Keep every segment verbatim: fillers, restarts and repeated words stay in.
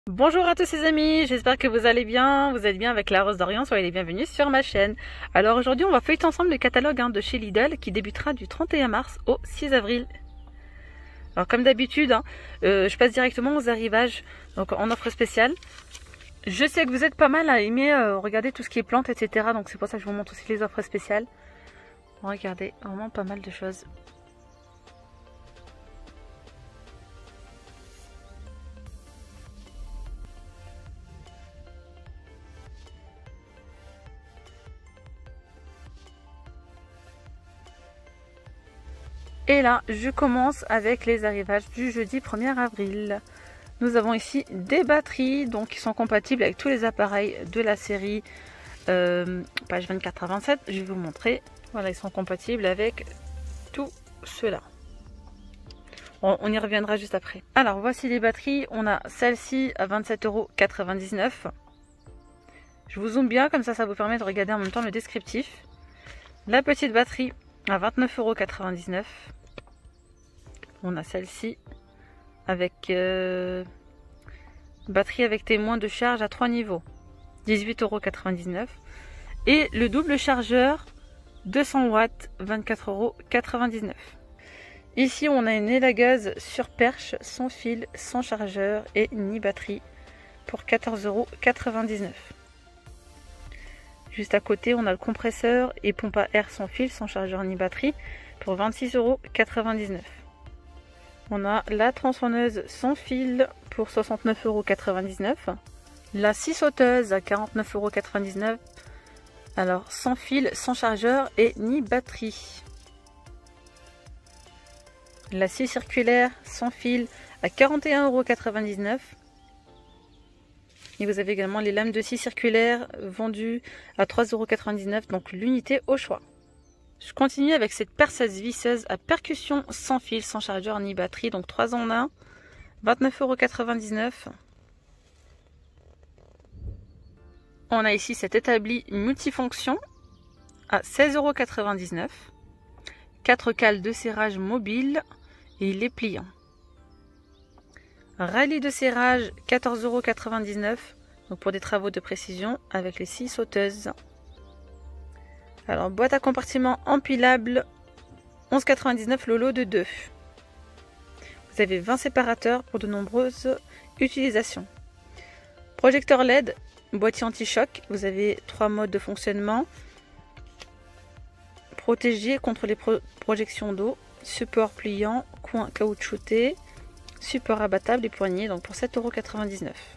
Bonjour à tous les amis, j'espère que vous allez bien, vous êtes bien avec la Rose d'Orient, soyez les bienvenus sur ma chaîne. Alors aujourd'hui on va feuilleter ensemble le catalogue hein, de chez Lidl qui débutera du trente et un mars au six avril. Alors comme d'habitude, hein, euh, je passe directement aux arrivages, donc en offre spéciale. Je sais que vous êtes pas mal à aimer euh, regarder tout ce qui est plantes, et cetera. Donc c'est pour ça que je vous montre aussi les offres spéciales. Regardez, vraiment pas mal de choses. Et là, je commence avec les arrivages du jeudi premier avril. Nous avons ici des batteries donc qui sont compatibles avec tous les appareils de la série euh, page vingt-quatre à vingt-sept. Je vais vous montrer. Voilà, ils sont compatibles avec tout cela. On, on y reviendra juste après. Alors, voici les batteries. On a celle-ci à vingt-sept euros quatre-vingt-dix-neuf. Je vous zoome bien, comme ça, ça vous permet de regarder en même temps le descriptif. La petite batterie à vingt-neuf euros quatre-vingt-dix-neuf. On a celle-ci avec euh, batterie avec témoin de charge à trois niveaux, dix-huit euros quatre-vingt-dix-neuf. Et le double chargeur deux cents watts, vingt-quatre euros quatre-vingt-dix-neuf. Ici on a une élagueuse sur perche sans fil, sans chargeur et ni batterie pour quatorze euros quatre-vingt-dix-neuf. Juste à côté on a le compresseur et pompe à air sans fil, sans chargeur ni batterie pour vingt-six euros quatre-vingt-dix-neuf. On a la tronçonneuse sans fil pour soixante-neuf euros quatre-vingt-dix-neuf. La scie sauteuse à quarante-neuf euros quatre-vingt-dix-neuf. Alors sans fil, sans chargeur et ni batterie. La scie circulaire sans fil à quarante et un euros quatre-vingt-dix-neuf. Et vous avez également les lames de scie circulaire vendues à trois euros quatre-vingt-dix-neuf, donc l'unité au choix. Je continue avec cette perceuse visseuse à percussion sans fil, sans chargeur ni batterie, donc trois en un, vingt-neuf euros quatre-vingt-dix-neuf. On a ici cet établi multifonction à seize euros quatre-vingt-dix-neuf. quatre cales de serrage mobile et il est pliant. Rallye de serrage quatorze euros quatre-vingt-dix-neuf, donc pour des travaux de précision avec les scies sauteuses. Alors, boîte à compartiment empilable, onze euros quatre-vingt-dix-neuf le lot de deux. Vous avez vingt séparateurs pour de nombreuses utilisations. Projecteur L E D, boîtier anti-choc, vous avez trois modes de fonctionnement. Protégé contre les pro projections d'eau, support pliant, coin caoutchouté, support abattable et poignée, donc pour sept euros quatre-vingt-dix-neuf.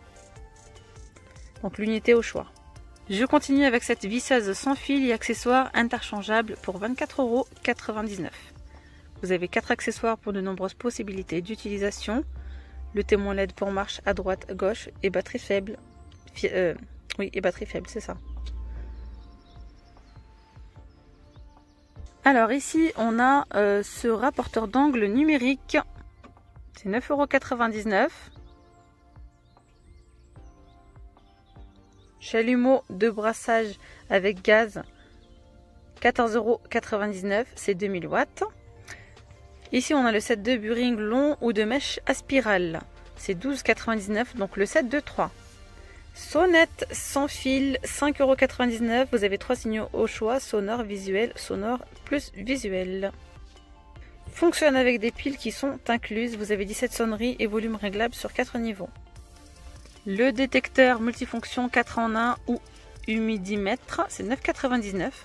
Donc l'unité au choix. Je continue avec cette visseuse sans fil et accessoires interchangeables pour vingt-quatre euros quatre-vingt-dix-neuf. Vous avez quatre accessoires pour de nombreuses possibilités d'utilisation. Le témoin L E D pour marche à droite, à gauche et batterie faible. Euh, oui, et batterie faible, c'est ça. Alors ici, on a euh, ce rapporteur d'angle numérique. C'est neuf euros quatre-vingt-dix-neuf. Chalumeau de brassage avec gaz, quatorze euros quatre-vingt-dix-neuf, c'est deux mille watts. Ici on a le set de buring long ou de mèche à spirale, c'est douze euros quatre-vingt-dix-neuf, donc le set de trois. Sonnette sans fil, cinq euros quatre-vingt-dix-neuf, vous avez trois signaux au choix, sonore, visuel, sonore plus visuel. Fonctionne avec des piles qui sont incluses, vous avez dix-sept sonneries et volume réglable sur quatre niveaux. Le détecteur multifonction quatre en un ou humidimètre, c'est neuf euros quatre-vingt-dix-neuf.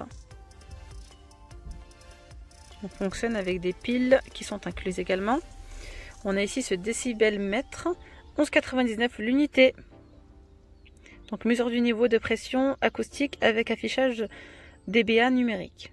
On fonctionne avec des piles qui sont incluses également. On a ici ce décibelmètre, onze euros quatre-vingt-dix-neuf l'unité. Donc mesure du niveau de pression acoustique avec affichage D B A numérique.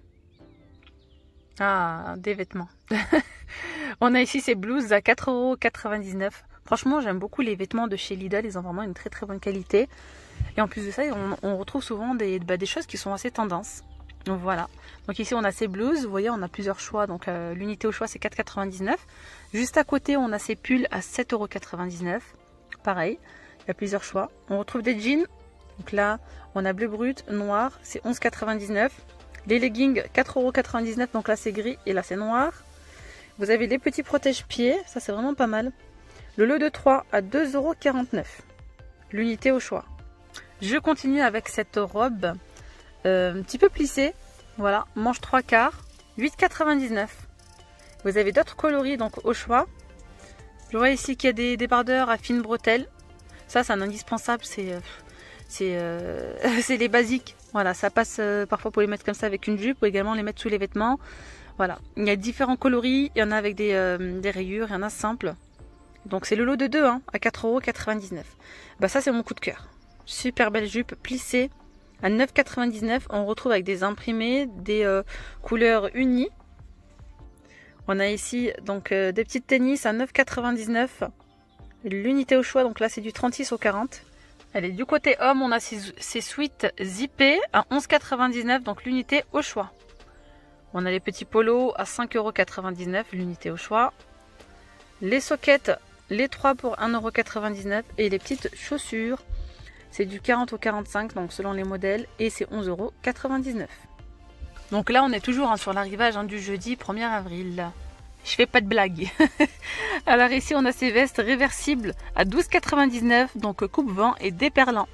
Ah, des vêtements. On a ici ces blouses à quatre euros quatre-vingt-dix-neuf. Franchement, j'aime beaucoup les vêtements de chez Lidl, ils ont vraiment une très très bonne qualité. Et en plus de ça, on, on retrouve souvent des, bah, des choses qui sont assez tendances. Donc voilà. Donc ici, on a ces blouses, vous voyez, on a plusieurs choix. Donc euh, l'unité au choix, c'est quatre euros quatre-vingt-dix-neuf. Juste à côté, on a ces pulls à sept euros quatre-vingt-dix-neuf. Pareil, il y a plusieurs choix. On retrouve des jeans. Donc là, on a bleu brut, noir, c'est onze euros quatre-vingt-dix-neuf. Les leggings, quatre euros quatre-vingt-dix-neuf, donc là c'est gris et là c'est noir. Vous avez les petits protège-pieds, ça c'est vraiment pas mal. Le lot de trois à deux euros quarante-neuf. L'unité au choix. Je continue avec cette robe euh, un petit peu plissée. Voilà, manche trois quarts, huit euros quatre-vingt-dix-neuf. Vous avez d'autres coloris donc au choix. Je vois ici qu'il y a des débardeurs à fines bretelles. Ça, c'est un indispensable, c'est c'est euh, c'est les basiques. Voilà, ça passe euh, parfois pour les mettre comme ça avec une jupe ou également les mettre sous les vêtements. Voilà, il y a différents coloris. Il y en a avec des, euh, des rayures, il y en a simples. Donc c'est le lot de deux hein, à quatre euros quatre-vingt-dix-neuf. Bah ça c'est mon coup de cœur. Super belle jupe plissée à neuf euros quatre-vingt-dix-neuf. On retrouve avec des imprimés, des euh, couleurs unies. On a ici donc euh, des petites tennis à neuf euros quatre-vingt-dix-neuf. L'unité au choix, donc là c'est du trente-six au quarante. Allez, du côté homme, on a ces, ces suites zippées à onze euros quatre-vingt-dix-neuf, donc l'unité au choix. On a les petits polos à cinq euros quatre-vingt-dix-neuf, l'unité au choix. Les sockets, les trois pour un euro quatre-vingt-dix-neuf. Et les petites chaussures, c'est du quarante au quarante-cinq, donc selon les modèles, et c'est onze euros quatre-vingt-dix-neuf. Donc là, on est toujours hein, sur l'arrivage hein, du jeudi premier avril. Je fais pas de blague. Alors ici, on a ces vestes réversibles à douze euros quatre-vingt-dix-neuf, donc coupe-vent et déperlant.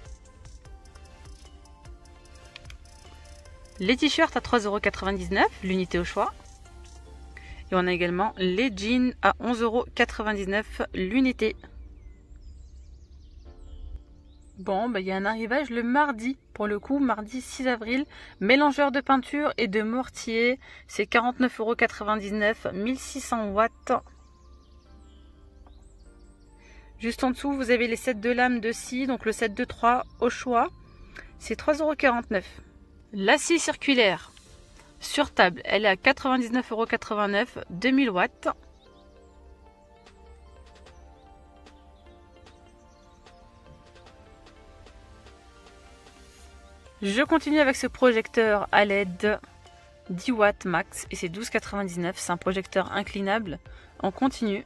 Les t-shirts à trois euros quatre-vingt-dix-neuf, l'unité au choix. Et on a également les jeans à onze euros quatre-vingt-dix-neuf, l'unité. Bon, bah, il y a un arrivage le mardi, pour le coup, mardi six avril. Mélangeur de peinture et de mortier, c'est quarante-neuf euros quatre-vingt-dix-neuf, mille six cents watts. Juste en dessous, vous avez les sets de lames de scie, donc le set de trois au choix, c'est trois euros quarante-neuf. La scie circulaire sur table, elle est à quatre-vingt-dix-neuf euros quatre-vingt-neuf, deux mille watts. Je continue avec ce projecteur à L E D dix watts max et c'est douze euros quatre-vingt-dix-neuf. C'est un projecteur inclinable en continu.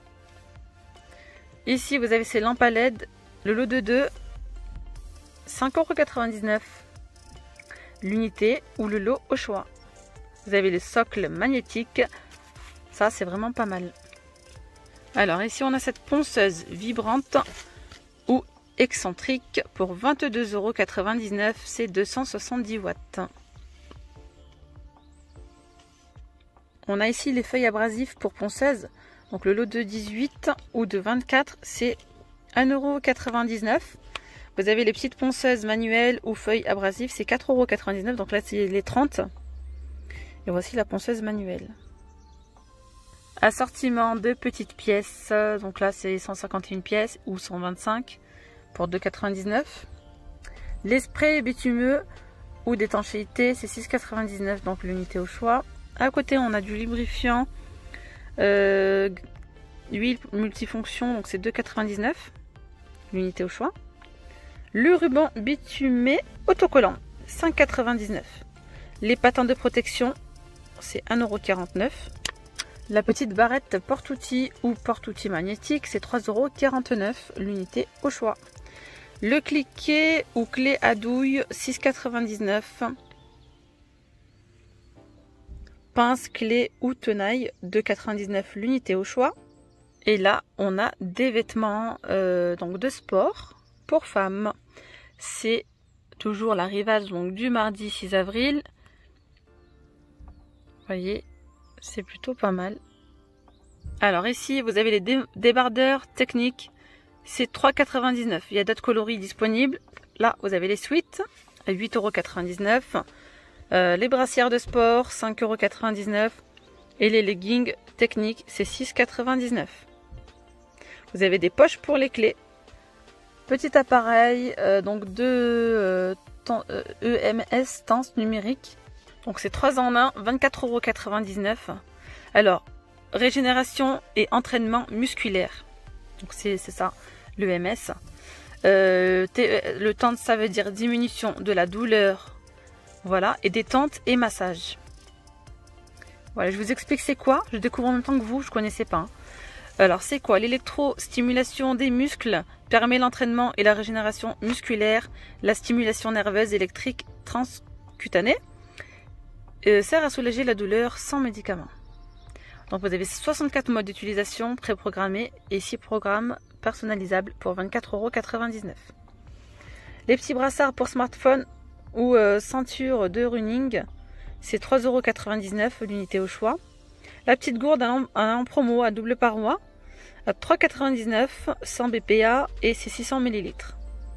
Ici, vous avez ces lampes à L E D, le lot de deux, cinq euros quatre-vingt-dix-neuf. L'unité ou le lot au choix. Vous avez les socles magnétiques. Ça, c'est vraiment pas mal. Alors ici, on a cette ponceuse vibrante ou excentrique pour vingt-deux euros quatre-vingt-dix-neuf, c'est deux cent soixante-dix watts. On a ici les feuilles abrasives pour ponceuse, donc le lot de dix-huit ou de vingt-quatre, c'est un euro quatre-vingt-dix-neuf. Vous avez les petites ponceuses manuelles ou feuilles abrasives, c'est quatre euros quatre-vingt-dix-neuf, donc là c'est les trente. Et voici la ponceuse manuelle. Assortiment de petites pièces, donc là c'est cent cinquante et une pièces ou cent vingt-cinq. Pour deux euros quatre-vingt-dix-neuf. Les sprays bitumeux ou d'étanchéité, c'est six euros quatre-vingt-dix-neuf, donc l'unité au choix. À côté, on a du lubrifiant, euh, huile multifonction, donc c'est deux euros quatre-vingt-dix-neuf, l'unité au choix. Le ruban bitumé autocollant, cinq euros quatre-vingt-dix-neuf. Les patins de protection, c'est un euro quarante-neuf. La petite barrette porte-outils ou porte-outils magnétique, c'est trois euros quarante-neuf, l'unité au choix. Le cliquet ou clé à douille, six euros quatre-vingt-dix-neuf. Pince, clé ou tenaille, deux euros quatre-vingt-dix-neuf, l'unité au choix. Et là, on a des vêtements euh, donc de sport pour femmes. C'est toujours l'arrivage donc du mardi six avril. Vous voyez, c'est plutôt pas mal. Alors ici, vous avez les dé débardeurs techniques. C'est trois euros quatre-vingt-dix-neuf. Il y a d'autres coloris disponibles. Là, vous avez les suites à huit euros quatre-vingt-dix-neuf. Euh, les brassières de sport, cinq euros quatre-vingt-dix-neuf. Et les leggings techniques, c'est six euros quatre-vingt-dix-neuf. Vous avez des poches pour les clés. Petit appareil, euh, donc deux euh, euh, E M S tense numérique. Donc c'est trois en un, vingt-quatre euros quatre-vingt-dix-neuf. Alors, régénération et entraînement musculaire. Donc c'est ça, l'E M S. Euh, le tente, ça veut dire diminution de la douleur. Voilà, et détente et massage. Voilà, je vous explique c'est quoi. Je découvre en même temps que vous, je ne connaissais pas. Hein. Alors c'est quoi? L'électrostimulation des muscles permet l'entraînement et la régénération musculaire, la stimulation nerveuse électrique transcutanée, euh, sert à soulager la douleur sans médicaments. Donc vous avez soixante-quatre modes d'utilisation préprogrammés et six programmes personnalisables pour vingt-quatre euros quatre-vingt-dix-neuf. Les petits brassards pour smartphone ou euh, ceinture de running, c'est trois euros quatre-vingt-dix-neuf l'unité au choix. La petite gourde en, en promo à double paroi à trois euros quatre-vingt-dix-neuf, cent B P A et c'est six cents millilitres.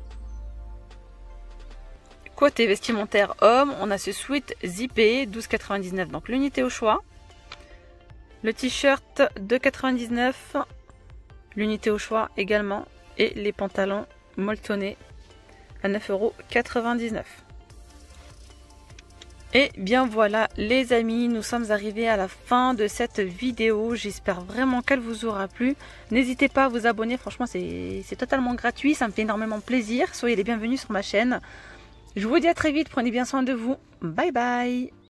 Côté vestimentaire homme, on a ce sweat zippé douze euros quatre-vingt-dix-neuf, donc l'unité au choix. Le t-shirt deux euros quatre-vingt-dix-neuf, l'unité au choix également. Et les pantalons molletonnés à neuf euros quatre-vingt-dix-neuf. Et bien voilà les amis, nous sommes arrivés à la fin de cette vidéo. J'espère vraiment qu'elle vous aura plu. N'hésitez pas à vous abonner, franchement c'est totalement gratuit, ça me fait énormément plaisir. Soyez les bienvenus sur ma chaîne. Je vous dis à très vite, prenez bien soin de vous. Bye bye.